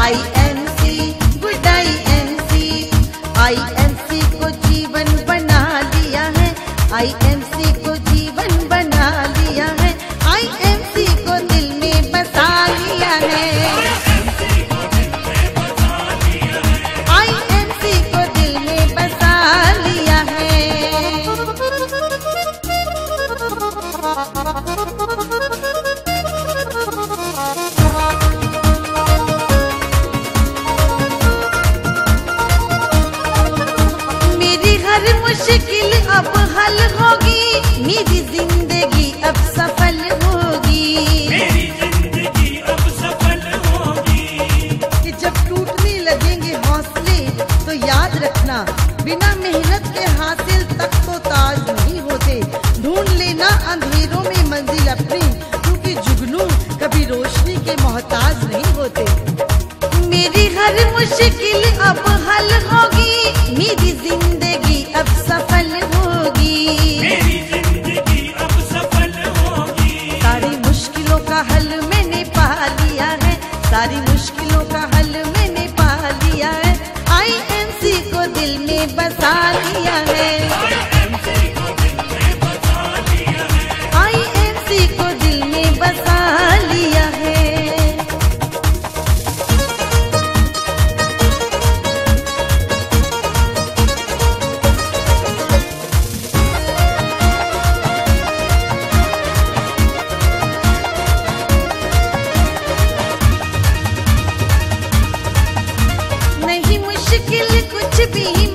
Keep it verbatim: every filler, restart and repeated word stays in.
I M C good I M C, I M C को जीवन बना लिया है, आई एम सी को जीवन बना लिया है, आई एम सी को दिल में बसा लिया है, आई एम सी को दिल में बसा लिया है। मेरी हर मुश्किल अब हल होगी, मेरी जिंदगी अब सफल होगी, मेरी जिंदगी अब सफल होगी। कि जब टूटने लगेंगे हौसले तो याद रखना, बिना मेहनत के हासिल तक तो ताज नहीं होते। ढूंढ लेना अंधेरों में मंजिल अपनी, क्योंकि जुगनू कभी रोशनी के मोहताज नहीं होते। मेरी हर मुश्किल अब हल होगी, मेरी जिंदगी अब सफल होगी, मेरी जिंदगी अब सफल होगी। सारी मुश्किलों का हल मैंने पा लिया है, सारी मुश्किलों का हल मैंने पा लिया है, आई एम सी को दिल में बसा लिया है, आई एम सी को दिल में बसा लिया है। नहीं मुश्किल कुछ भी